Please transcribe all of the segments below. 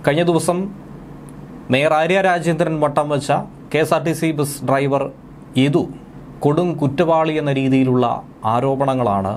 കഴിഞ്ഞ ദിവസം മേയർ ആര്യ രാജേന്ദ്രൻ വട്ടം വെച്ച KSRTC ബസ് ഡ്രൈവർ യദു കൊടും കുറ്റവാളി എന്ന രീതിയിലുള്ള ആരോപണങ്ങളാണ്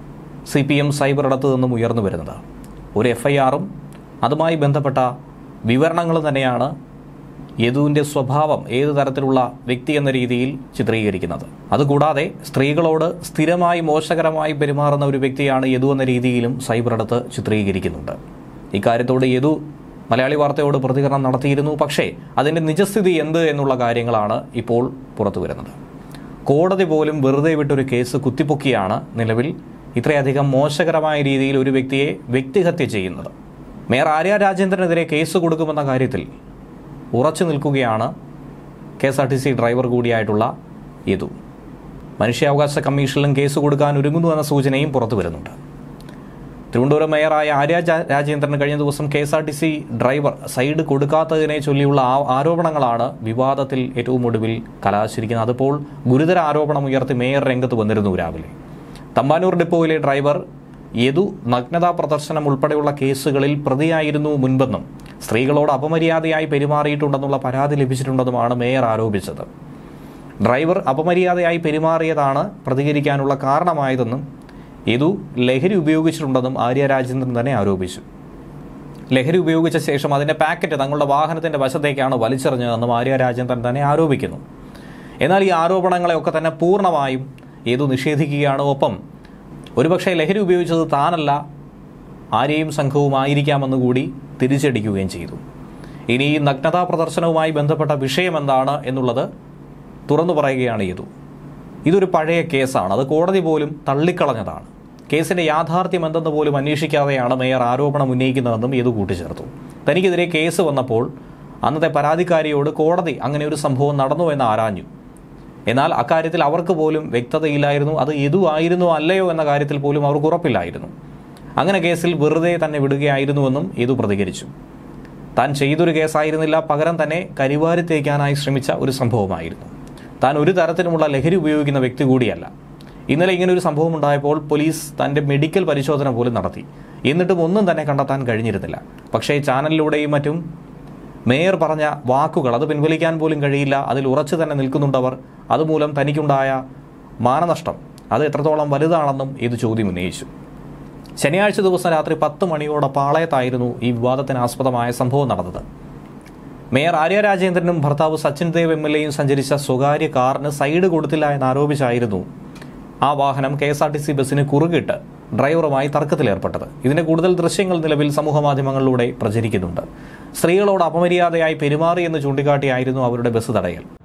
CPM സൈബർ ഇടത്തു നിന്നും ഉയർന്നു വരുന്നത്. ഒരു FIRഉം അതുമായി ബന്ധപ്പെട്ട വിവരണങ്ങളും തന്നെയാണ് യദുവിൻ്റെ സ്വഭാവം ഏത് തരത്തിലുള്ള വ്യക്തി എന്ന രീതിയിൽ ചിത്രീകരിക്കുന്നത്. അതുകൂടാതെ സ്ത്രീകളോട് സ്ഥിരമായി മോശകരമായി പെരുമാറുന്ന ഒരു വ്യക്തിയാണ് യദു എന്ന രീതിയിലും സൈബർ ഇടത്ത് ചിത്രീകരിക്കുന്നുണ്ട്. ഇക്കാര്യത്തോട് യദു മലയാളി വാർത്തയോട് പ്രതികരണം നടത്തിയിരുന്നു. പക്ഷേ അതിൻ്റെ നിജസ്ഥിതി എന്ത് എന്നുള്ള കാര്യങ്ങളാണ് ഇപ്പോൾ പുറത്തു വരുന്നത്. കോടതി പോലും വെറുതെ വിട്ടൊരു കേസ് കുത്തിപ്പൊക്കിയാണ് നിലവിൽ ഇത്രയധികം മോശകരമായ രീതിയിൽ ഒരു വ്യക്തിയെ വ്യക്തിഹത്യ ചെയ്യുന്നത്. മേയർ ആര്യ രാജേന്ദ്രനെതിരെ കേസ് കൊടുക്കുമെന്ന കാര്യത്തിൽ ഉറച്ചു നിൽക്കുകയാണ് KSRTC ഡ്രൈവർ കൂടിയായിട്ടുള്ള യദു. മനുഷ്യാവകാശ കമ്മീഷനിലും കേസ് കൊടുക്കാൻ ഒരുങ്ങുന്നു എന്ന സൂചനയും പുറത്തു വരുന്നുണ്ട്. തിരുവനന്തപുരം മേയറായ ആര്യ രാജേന്ദ്രൻ കഴിഞ്ഞ ദിവസം KSRTC ഡ്രൈവർ സൈഡ് കൊടുക്കാത്തതിനെ ചൊല്ലിയുള്ള ആരോപണങ്ങളാണ് വിവാദത്തിൽ ഏറ്റവും ഒടുവിൽ കലാശിരിക്കുന്നത്. അതിപ്പോൾ ഗുരുതര ആരോപണം ഉയർത്തി മേയർ രംഗത്ത് വന്നിരുന്നു. രാവിലെ തമ്പാനൂർ ഡിപ്പോയിലെ ഡ്രൈവർ യദു നഗ്നതാ പ്രദർശനം ഉൾപ്പെടെയുള്ള കേസുകളിൽ പ്രതിയായിരുന്നു മുൻപെന്നും സ്ത്രീകളോട് അപമര്യാദയായി പെരുമാറിയിട്ടുണ്ടെന്നുള്ള പരാതി ലഭിച്ചിട്ടുണ്ടെന്നുമാണ് മേയർ ആരോപിച്ചത്. ഡ്രൈവർ അപമര്യാദയായി പെരുമാറിയതാണ് പ്രതികരിക്കാനുള്ള കാരണമായതെന്നും യദു ലഹരി ഉപയോഗിച്ചിട്ടുണ്ടെന്നും ആര്യ രാജേന്ദ്രൻ തന്നെ ആരോപിച്ചു. ലഹരി ഉപയോഗിച്ച ശേഷം അതിൻ്റെ പാക്കറ്റ് തങ്ങളുടെ വാഹനത്തിൻ്റെ വശത്തേക്കാണ് വലിച്ചെറിഞ്ഞതെന്നും ആര്യ രാജേന്ദ്രൻ തന്നെ ആരോപിക്കുന്നു. എന്നാൽ ഈ ആരോപണങ്ങളെയൊക്കെ തന്നെ പൂർണ്ണമായും യദു നിഷേധിക്കുകയാണ്. ഒപ്പം ഒരുപക്ഷെ ലഹരി ഉപയോഗിച്ചത് താനല്ല ആര്യയും സംഘവുമായിരിക്കാമെന്ന് കൂടി തിരിച്ചടിക്കുകയും ചെയ്തു. ഇനി ഈ നഗ്നതാ പ്രദർശനവുമായി ബന്ധപ്പെട്ട വിഷയം എന്താണ് എന്നുള്ളത് തുറന്നു പറയുകയാണ് യദു. ഇതൊരു പഴയ കേസാണ്, അത് കോടതി പോലും തള്ളിക്കളഞ്ഞതാണ്. കേസിൻ്റെ യാഥാർത്ഥ്യം എന്തെന്ന് പോലും അന്വേഷിക്കാതെയാണ് മേയർ ആരോപണം ഉന്നയിക്കുന്നതെന്നും യദു കൂട്ടിച്ചേർത്തു. തനിക്കെതിരെ കേസ് വന്നപ്പോൾ അന്നത്തെ പരാതിക്കാരിയോട് കോടതി അങ്ങനെ ഒരു സംഭവം നടന്നു എന്ന് ആരാഞ്ഞു. എന്നാൽ അക്കാര്യത്തിൽ അവർക്ക് പോലും വ്യക്തതയില്ലായിരുന്നു. അത് യദു ആയിരുന്നോ അല്ലയോ എന്ന കാര്യത്തിൽ പോലും അവർക്ക് ഉറപ്പില്ലായിരുന്നു. അങ്ങനെ കേസിൽ വെറുതെ തന്നെ വിടുകയായിരുന്നുവെന്നും യദു പ്രതികരിച്ചു. താൻ ചെയ്തൊരു കേസായിരുന്നില്ല, പകരം തന്നെ കരിവാരി തേക്കാനായി ശ്രമിച്ച ഒരു സംഭവമായിരുന്നു. താൻ ഒരു തരത്തിലുമുള്ള ലഹരി ഉപയോഗിക്കുന്ന വ്യക്തി കൂടിയല്ല. ഇന്നലെ ഇങ്ങനൊരു സംഭവം ഉണ്ടായപ്പോൾ പോലീസ് തൻ്റെ മെഡിക്കൽ പരിശോധന പോലും നടത്തി. എന്നിട്ടും ഒന്നും തന്നെ കണ്ടെത്താൻ കഴിഞ്ഞിരുന്നില്ല. പക്ഷേ ചാനലിലൂടെയും മറ്റും മേയർ പറഞ്ഞ വാക്കുകൾ അത് പിൻവലിക്കാൻ പോലും കഴിയില്ല, അതിൽ ഉറച്ചു തന്നെ നിൽക്കുന്നുണ്ടവർ. അതുമൂലം തനിക്കുണ്ടായ മാനനഷ്ടം അത് എത്രത്തോളം വലുതാണെന്നും ഇത് ചോദ്യം ഉന്നയിച്ചു. ശനിയാഴ്ച ദിവസം രാത്രി 10 മണിയോടെ പാളയത്തായിരുന്നു ഈ വിവാദത്തിനാസ്പദമായ സംഭവം നടന്നത്. മേയർ ആര്യ രാജേന്ദ്രനും ഭർത്താവ് സച്ചിൻ ദേവ് MLAയും സഞ്ചരിച്ച സ്വകാര്യ കാറിന് സൈഡ് കൊടുത്തില്ല എന്നാരോപിച്ചായിരുന്നു ആ വാഹനം KSRTC ബസ്സിന് കുറുകിട്ട് ഡ്രൈവറുമായി തർക്കത്തിലേർപ്പെട്ടത്. ഇതിന്റെ കൂടുതൽ ദൃശ്യങ്ങൾ നിലവിൽ സമൂഹമാധ്യമങ്ങളിലൂടെ പ്രചരിക്കുന്നുണ്ട്. സ്ത്രീകളോട് അപമര്യാദയായി പെരുമാറിയെന്ന് ചൂണ്ടിക്കാട്ടിയായിരുന്നു അവരുടെ ബസ് തടയൽ.